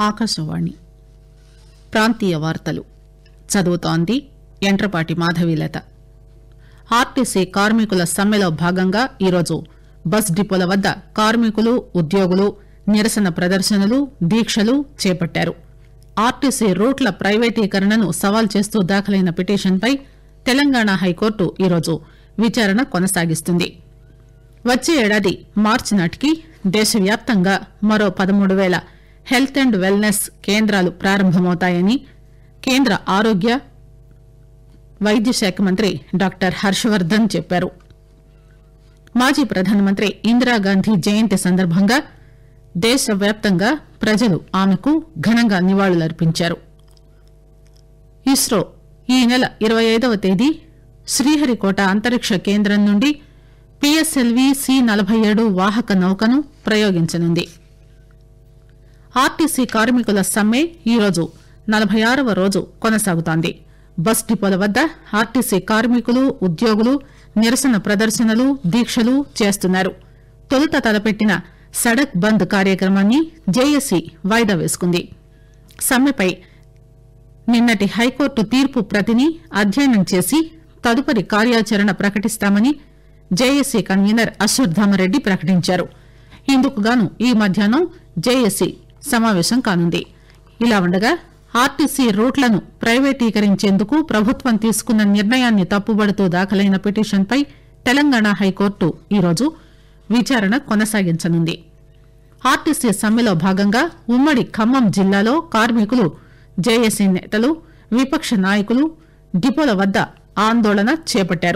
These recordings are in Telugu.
ఆకాశవాణి ప్రాంతీయ వార్తలు చదువుతోంది యంట్రపాటి మాధవీలత. ఆర్టీసీ కార్మికుల సమ్మెలో భాగంగా ఈరోజు బస్ డిపోల వద్ద కార్మికులు ఉద్యోగులు నిరసన ప్రదర్శనలు దీక్షలు చేపట్టారు. ఆర్టీసీ రూట్ల ప్రైవేటీకరణను సవాల్ చేస్తూ దాఖలైన పిటిషన్పై తెలంగాణ హైకోర్టు ఈరోజు విచారణ కొనసాగిస్తుంది. వచ్చే ఏడాది మార్చి నాటికి దేశవ్యాప్తంగా మరో 13,000 హెల్త్ అండ్ వెల్నెస్ కేంద్రాలు ప్రారంభమవుతాయని కేంద్ర ఆరోగ్య వైద్య శాఖ మంత్రి డాక్టర్ హర్షవర్దన్ చెప్పారు. మాజీ ప్రధానమంత్రి ఇందిరాగాంధీ జయంతి సందర్భంగా దేశవ్యాప్తంగా ప్రజలు ఆమెకు ఘనంగా నివాళులర్పించారు. ఇస్రో ఈ నెల 25వ తేదీ శ్రీహరికోట అంతరిక్ష కేంద్రం నుండి పిఎస్ఎల్వి C-47 వాహక నౌకను ప్రయోగించనుంది. ఆర్టీసీ కార్మికుల సమ్మె ఈరోజు 46వ రోజు కొనసాగుతోంది. బస్ డిపోల వద్ద ఆర్టీసీ కార్మికులు ఉద్యోగులు నిరసన ప్రదర్శనలు దీక్షలు చేస్తున్నారు. తొలుత తలపెట్టిన సడక్ బంద్ కార్యక్రమాన్ని జేఏసీ వాయిదా వేసుకుంది. సమ్మెపై నిన్నటి హైకోర్టు తీర్పు ప్రతిని అధ్యయనం చేసి తదుపరి కార్యాచరణ ప్రకటిస్తామని జేఏసీ కన్వీనర్ అశ్వత్థామరెడ్డి ప్రకటించారు. ఇందుకుగాను ఈ మధ్యాహ్నం జేఏసీ సమావేశం కానుంది. ఇలా ఉండగా ఆర్టీసీ రూట్లను ప్రైవేటీకరించేందుకు ప్రభుత్వం తీసుకున్న నిర్ణయాన్ని తప్పుబడుతూ దాఖలైన పిటిషన్పై తెలంగాణ హైకోర్టు ఈరోజు విచారణ కొనసాగించనుంది. ఆర్టీసీ సమ్మెలో భాగంగా ఉమ్మడి ఖమ్మం జిల్లాలో కార్మికులు జేఏసీ నేతలు విపక్ష నాయకులు డిపోల వద్ద ఆందోళన చేపట్టారు.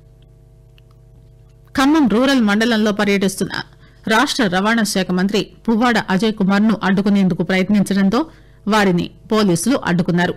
ఖమ్మం రూరల్ మండలంలో పర్యటిస్తున్న రాష్ట రవాణా శాఖ మంత్రి పువ్వాడ అజయ్ కుమార్ ను అడ్డుకునేందుకు ప్రయత్నించడంతో వారిని పోలీసులు అడ్డుకున్నారు.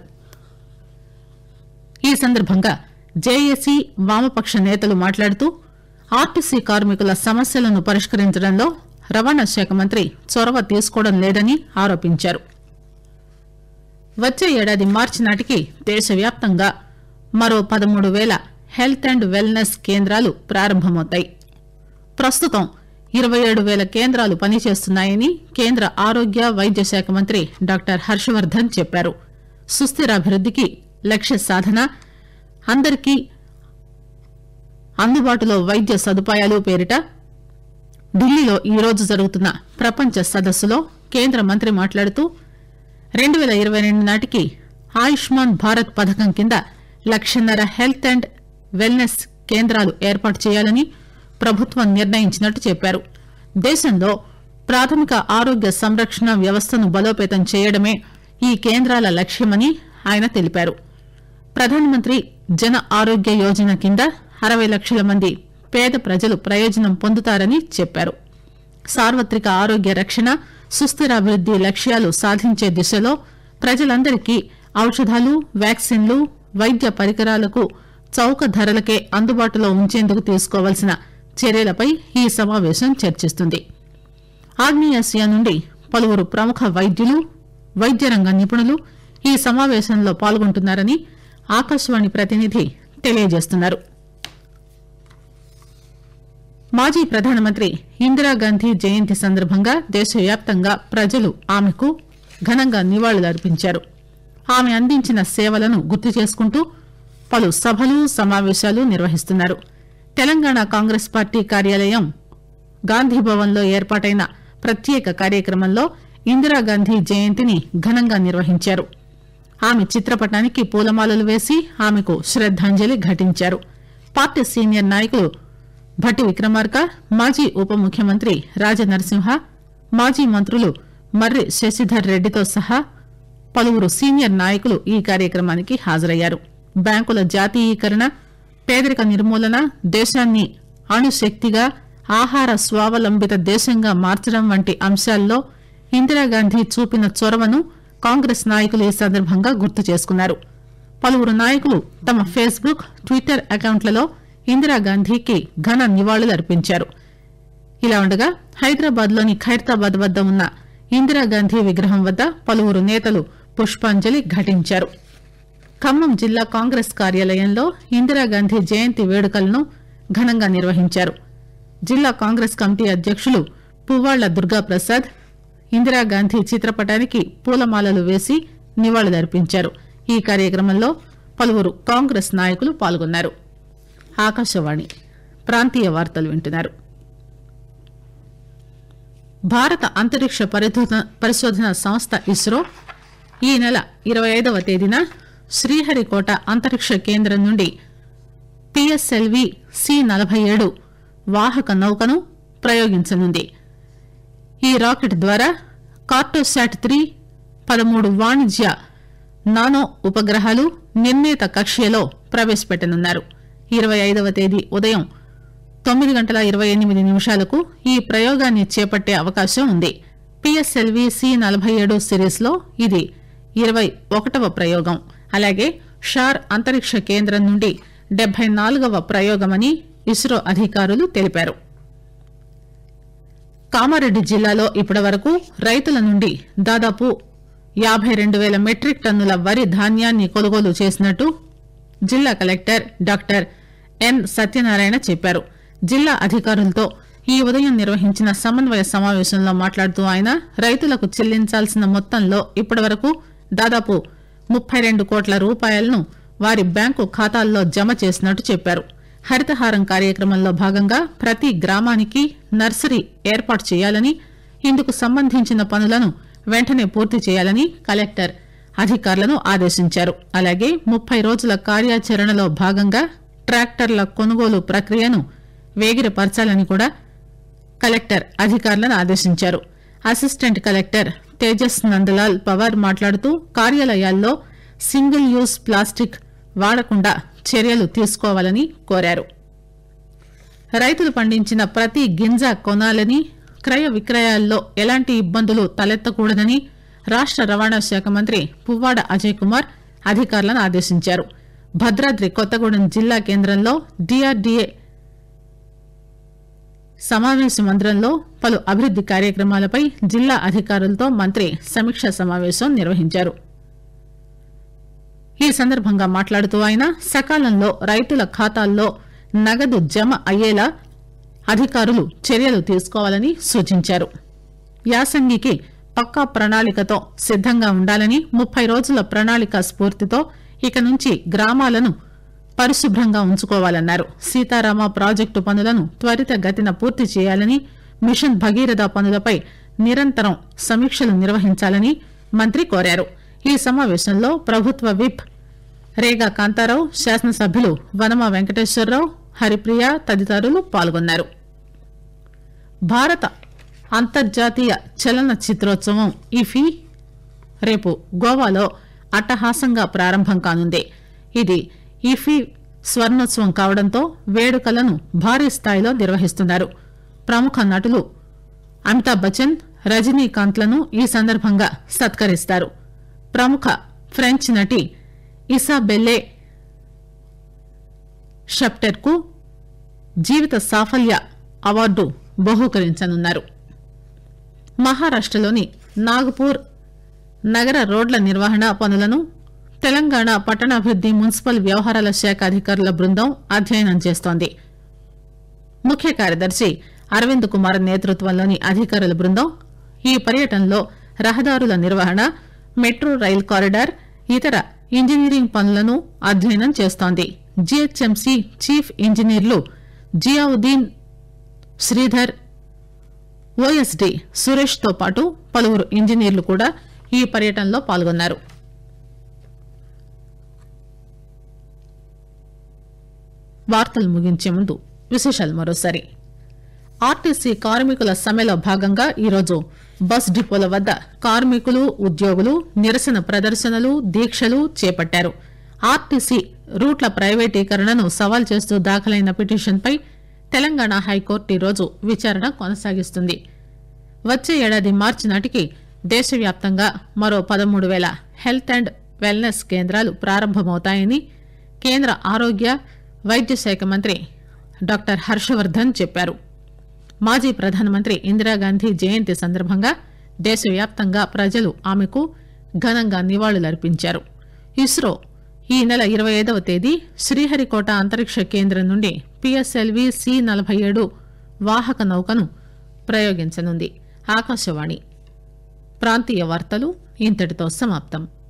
ఈ సందర్భంగా జేఏసీ వామపక్ష నేతలు మాట్లాడుతూ ఆర్టీసీ కార్మికుల సమస్యలను పరిష్కరించడంలో రవాణా శాఖ మంత్రి చొరవ తీసుకోవడం లేదని ఆరోపించారు. వచ్చే ఏడాది మార్చి నాటికి దేశవ్యాప్తంగా మరో 13,000 హెల్త్ అండ్ వెల్నెస్ కేంద్రాలు ప్రారంభమవుతాయి. ప్రస్తుతం 27,000 కేంద్రాలు పనిచేస్తున్నాయని కేంద్ర ఆరోగ్య వైద్య శాఖ మంత్రి డాక్టర్ హర్షవర్దన్ చెప్పారు. సుస్థిరాభివృద్దికి లక్ష్య సాధన అందరికీ అందుబాటులో వైద్య సదుపాయాలు పేరిట ఢిల్లీలో ఈరోజు జరుగుతున్న ప్రపంచ సదస్సులో కేంద్ర మంత్రి మాట్లాడుతూ 2022 నాటికి ఆయుష్మాన్ భారత్ పథకం కింద 1,50,000 హెల్త్ అండ్ వెల్నెస్ కేంద్రాలు ఏర్పాటు చేయాలని ప్రభుత్వం నిర్ణయించినట్టు చెప్పారు. దేశంలో ప్రాథమిక ఆరోగ్య సంరక్షణ వ్యవస్థను బలోపేతం చేయడమే ఈ కేంద్రాల లక్ష్యమని ఆయన తెలిపారు. ప్రధానమంత్రి జన ఆరోగ్య యోజన కింద 60 లక్షల మంది పేద ప్రజలు ప్రయోజనం పొందుతారని చెప్పారు. సార్వత్రిక ఆరోగ్య రక్షణ సుస్థిరాభివృద్ది లక్ష్యాలు సాధించే దిశలో ప్రజలందరికీ ఔషధాలు వ్యాక్సిన్లు వైద్య పరికరాలకు చౌక ధరలకే అందుబాటులో ఉంచేందుకు తీసుకోవాల్సిన చర్యలపై ఈ సమావేశం చర్చిస్తుంది. ఆగ్నేయాసియా నుండి పలువురు ప్రముఖ వైద్యులు వైద్య రంగ నిపుణులు ఈ సమావేశంలో పాల్గొంటున్నారని ఆకాశవాణి ప్రతినిధి తెలియజేస్తున్నారు. మాజీ ప్రధానమంత్రి ఇందిరాగాంధీ జయంతి సందర్భంగా దేశవ్యాప్తంగా ప్రజలు ఆమెకు ఘనంగా నివాళులర్పించారు. ఆమె అందించిన సేవలను గుర్తు చేసుకుంటూ పలు సభలు సమావేశాలు నిర్వహిస్తున్నారు. తెలంగాణ కాంగ్రెస్ పార్టీ కార్యాలయం గాంధీభవన్లో ఏర్పాటైన ప్రత్యేక కార్యక్రమంలో ఇందిరాగాంధీ జయంతిని ఘనంగా నిర్వహించారు. ఆమె చిత్రపటానికి పూలమాలలు వేసి ఆమెకు శ్రద్దాంజలి ఘటించారు. పార్టీ సీనియర్ నాయకులు భట్టి విక్రమార్క, మాజీ ఉప ముఖ్యమంత్రి రాజనరసింహ, మాజీ మంత్రులు మర్రి శశిధర్ రెడ్డితో సహా పలువురు సీనియర్ నాయకులు ఈ కార్యక్రమానికి హాజరయ్యారు. బ్యాంకుల జాతీయీకరణ, పేదరిక నిర్మూలన, దేశాన్ని అణుశక్తిగా ఆహార స్వావలంబిత దేశంగా మార్చడం వంటి అంశాల్లో ఇందిరాగాంధీ చూపిన చొరవను కాంగ్రెస్ నాయకులు ఈ సందర్భంగా గుర్తు చేసుకున్నారు. పలువురు నాయకులు తమ ఫేస్బుక్ ట్విట్టర్ అకౌంట్లలో ఇందిరాగాంధీకి ఘన నివాళులర్పించారు. ఇలా ఉండగా హైదరాబాద్ లోని ఖైరతాబాద్ వద్ద ఉన్న ఇందిరాగాంధీ విగ్రహం వద్ద పలువురు నేతలు పుష్పాంజలి ఘటించారు. ఖమ్మం జిల్లా కాంగ్రెస్ కార్యాలయంలో ఇందిరాగాంధీ జయంతి వేడుకలను ఘనంగా నిర్వహించారు. జిల్లా కాంగ్రెస్ కమిటీ అధ్యక్షులు పువ్వాళ్ల దుర్గాప్రసాద్ ఇందిరాగాంధీ చిత్రపటానికి పూలమాలలు వేసి నివాళులర్పించారు. ఈ కార్యక్రమంలో పలువురు కాంగ్రెస్ నాయకులు పాల్గొన్నారు. ఆకాశవాణి ప్రాంతీయ వార్తలు వింటున్నారు. భారత అంతరిక్ష పరిశోధన సంస్థ ఇస్రో ఈ నెల 25వ తేదీన శ్రీహరికోట అంతరిక్ష కేంద్రం నుండి పిఎస్ఎల్వి C-47 వాహక నౌకను ప్రయోగించనుంది. ఈ రాకెట్ ద్వారా కార్టోశాట్ 3 13 వాణిజ్య నానో ఉపగ్రహాలు నిర్ణీత కక్ష్యలో ప్రవేశపెట్టనున్నారు. 25వ తేదీ ఉదయం 9:28 ఈ ప్రయోగాన్ని చేపట్టే అవకాశం ఉంది. పిఎస్ఎల్వి C-47 సిరీస్ లో ఇది 21వ ప్రయోగం. అలాగే షార్ అంతరిక్ష కేంద్రం నుండి 74వ ప్రయోగమని ఇస్రో అధికారులు తెలిపారు. కామారెడ్డి జిల్లాలో ఇప్పటివరకు రైతుల నుండి దాదాపు 52,000 మెట్రిక్ టన్నుల వరి ధాన్యాన్ని కొనుగోలు చేసినట్టు జిల్లా కలెక్టర్ డాక్టర్ ఎన్ సత్యనారాయణ చెప్పారు. జిల్లా అధికారులతో ఈ ఉదయం నిర్వహించిన సమన్వయ సమావేశంలో మాట్లాడుతూ ఆయన రైతులకు చెల్లించాల్సిన మొత్తంలో ఇప్పటివరకు దాదాపు 32 కోట్ల రూపాయలను వారి బ్యాంకు ఖాతాల్లో జమ చేసినట్టు చెప్పారు. హరితహారం కార్యక్రమంలో భాగంగా ప్రతి గ్రామానికి నర్సరీ ఏర్పాటు చేయాలని, ఇందుకు సంబంధించిన పనులను వెంటనే పూర్తి చేయాలని కలెక్టర్ అధికారులను ఆదేశించారు. అలాగే 30 రోజుల కార్యాచరణలో భాగంగా ట్రాక్టర్ల కొనుగోలు ప్రక్రియను వేగిరపరచాలని కూడా కలెక్టర్ అధికారులను ఆదేశించారు. అసిస్టెంట్ కలెక్టర్ తేజస్ నందలాల్ పవార్ మాట్లాడుతూ కార్యాలయాల్లో సింగిల్ యూజ్ ప్లాస్టిక్ వాడకుండా చర్యలు తీసుకోవాలని కోరారు. రైతులు పండించిన ప్రతి గింజ కొనాలని, క్రయ విక్రయాల్లో ఎలాంటి ఇబ్బందులు తలెత్తకూడదని రాష్ట రవాణా శాఖ మంత్రి పువ్వాడ అజయ్ కుమార్ అధికారులను ఆదేశించారు. భద్రాద్రి కొత్తగూడెం జిల్లా కేంద్రంలో డిఆర్డీఏ సమావేశ మందిరంలో పలు అభివృద్ది కార్యక్రమాలపై జిల్లా అధికారులతో మంత్రి సమీక్షా సమావేశం నిర్వహించారు. ఈ సందర్భంగా మాట్లాడుతూ ఆయన సకాలంలో రైతుల ఖాతాల్లో నగదు జమ అయ్యేలా అధికారులు చర్యలు తీసుకోవాలని సూచించారు. యాసంగికి పక్కా ప్రణాళికతో సిద్దంగా ఉండాలని, 30 రోజుల ప్రణాళిక స్ఫూర్తితో ఇక నుంచి గ్రామాలను పరిశుభ్రంగా ఉంచుకోవాలన్నారు. సీతారామ ప్రాజెక్టు పనులను త్వరితగతిన పూర్తి చేయాలని, మిషన్ భగీరథ పనులపై నిరంతరం సమీక్షలు నిర్వహించాలని మంత్రి కోరారు. ఈ సమావేశంలో ప్రభుత్వ విప్ రేగా కాంతారావు, శాసనసభ్యులు వనమా వెంకటేశ్వరరావు, హరిప్రియ తదితరులు పాల్గొన్నారు. భారత అంతర్జాతీయ చలన చిత్రోత్సవం ఇఫీ రేపు గోవాలో అట్టహాసంగా ప్రారంభం కానుంది. ఇది ఇఫీ స్వర్ణోత్సవం కావడంతో వేడుకలను భారీ స్థాయిలో నిర్వహిస్తున్నారు. ప్రముఖ నటులు అమితాబ్ బచ్చన్, రజనీకాంత్లను ఈ సందర్భంగా సత్కరిస్తారు. ప్రముఖ ఫ్రెంచ్ నటి ఇసాబెల్లే షప్టెర్ కు జీవిత సాఫల్య అవార్డు బహూకరించనున్నారు. మహారాష్టలోని నాగపూర్ నగర రోడ్ల నిర్వహణ పనులను తెలంగాణ పట్టణాభివృద్ది మున్సిపల్ వ్యవహారాల శాఖ అధికారుల బృందం అధ్యయనం చేస్తోంది. ముఖ్య కార్యదర్శి అరవింద్ కుమార్ నేతృత్వంలోని అధికారుల బృందం ఈ పర్యటనలో రహదారుల నిర్వహణ, మెట్రో రైల్ కారిడార్, ఇతర ఇంజనీరింగ్ పనులను అధ్యయనం చేస్తోంది. జీహెచ్ఎంసీ చీఫ్ ఇంజనీర్లు జియావుద్దీన్ శ్రీధర్, ఓఎస్డీ సురేష్ తో పాటు పలువురు ఇంజనీర్లు కూడా ఈ పర్యటనలో పాల్గొన్నారు. వార్తలు ముగించే ముందు విశేషాలు మరోసారి. ఆర్టీసీ కార్మికుల సమ్మెలో భాగంగా ఈరోజు బస్ డిపోల వద్ద కార్మికులు, ఉద్యోగులు నిరసన ప్రదర్శనలు, దీక్షలు చేపట్టారు. ఆర్టీసీ రూట్ల ప్రైవేటీకరణను సవాల్ చేస్తూ దాఖలైన పిటిషన్పై తెలంగాణ హైకోర్టు ఈరోజు విచారణ కొనసాగిస్తుంది. వచ్చే ఏడాది మార్చి నాటికి దేశవ్యాప్తంగా మరో 13,000 హెల్త్ అండ్ వెల్నెస్ కేంద్రాలు ప్రారంభమవుతాయని కేంద్ర ఆరోగ్య వైద్య శాఖ మంత్రి డాక్టర్ హర్షవర్ధన్ చెప్పారు. మాజీ ప్రధానమంత్రి ఇందిరాగాంధీ జయంతి సందర్భంగా దేశవ్యాప్తంగా ప్రజలు ఆమెకు ఘనంగా నివాళులర్పించారు. ఇస్రో ఈ నెల 25వ తేదీ శ్రీహరికోట అంతరిక్ష కేంద్రం నుండి పిఎస్ఎల్వి C-47 వాహక నౌకను ప్రయోగించనుంది. ఆకాశవాణి ప్రాంతీయ వార్తలు ఇంతటితో సమాప్తం.